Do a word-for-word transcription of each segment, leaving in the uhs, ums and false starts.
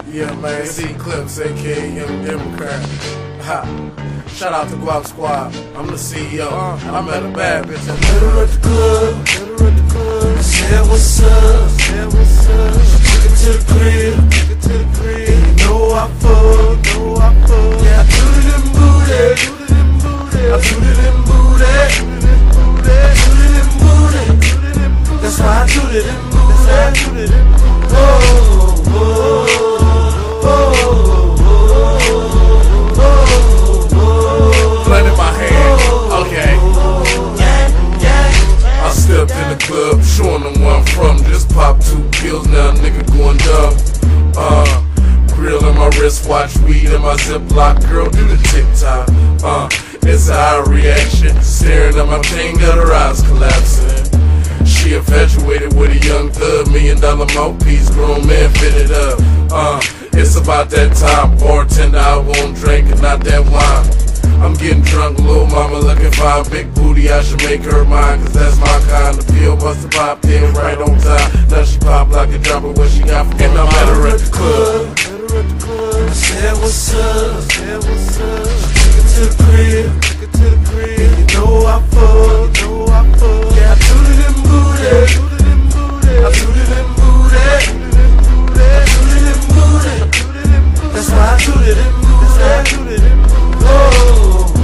Yeah, man, C Clips, aka Young Democrat. Ha. Shout out to Guap Squad. I'm the C E O. Uh, I met a bad bitch. I met her at the club. Met her at the club. Said what's up. Said what's up. She took it to the crib. Took it to the crib. And you know I fuck. Know I fuck. Yeah, I tooted in booty. Tooted in booty. I tooted in booty. Tooted in booty. Tooted in booty. That's why I tooted in booty. That's why I tooted in booty. Oh, oh. Stepped in the club, showing them where I'm from. Just popped two pills, now nigga going dumb. Uh, grill in my wristwatch, weed in my Ziploc. Girl, do the TikTok. Uh, it's a high reaction. Staring at my chain, got her eyes collapsing. She infatuated with a young thug, million dollar mouthpiece, grown man fitted up. Uh, it's about that time, bartender, I won't drink and not that wine. I'm getting drunk, little mama looking fine, big booty, I should make her mine, cause that's my kind. The pill must have popped in right on time. Now she pop like a dropper, what she got from and I met her at the club. I said what's up, said what's up. She took it to the crib, took it to the crib. And you know I fuck, you know I fuck. Yeah, I tooted in booty, I tooted in booty, I tooted in booty. That's why I tooted in booty, that's why I tooted in booty. Oh.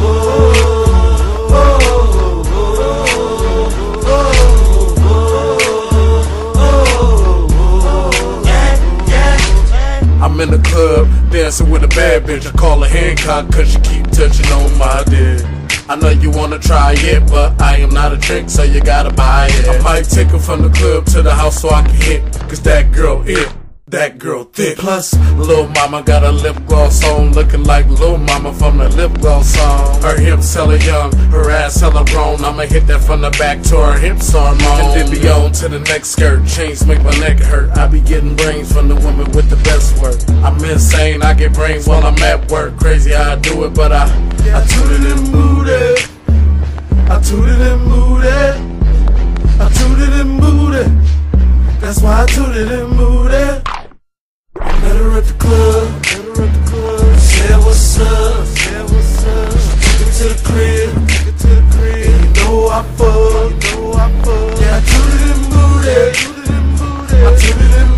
I'm in the club, dancing with a bad bitch. I call her Hancock cause she keep touching on my dick. I know you wanna try it, but I am not a drink, so you gotta buy it. I might take her from the club to the house so I can hit, cause that girl it. That girl thick. Plus, Lil Mama got a lip gloss on, looking like Lil Mama from the lip gloss song. Her hips hella young, her ass hella grown. I'ma hit that from the back to her hips are long. And then be on to the next skirt. Chains make my neck hurt. I be getting brains from the woman with the best work. I'm insane, I get brains while I'm at work. Crazy how I do it, but I I tooted in booty. I tooted in booty. I tooted in booty. That's why I tooted in booty. Met her at the club, met her at the club. Said what's up, said what's up. She took it to the crib, took it to the crib. And you know I fuck, you know I fuck. Yeah, I tooted in booty, I tooted in booty, I tooted in booty.